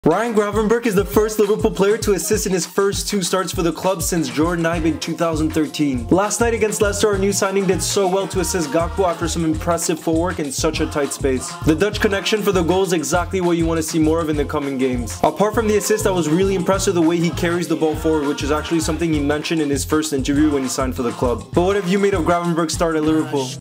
Ryan Gravenberch is the first Liverpool player to assist in his first 2 starts for the club since Jordan Ibe in 2013. Last night against Leicester, our new signing did so well to assist Gakpo after some impressive footwork in such a tight space. The Dutch connection for the goal is exactly what you want to see more of in the coming games. Apart from the assist, I was really impressed with the way he carries the ball forward, which is actually something he mentioned in his first interview when he signed for the club. But what have you made of Gravenberch's start at Liverpool?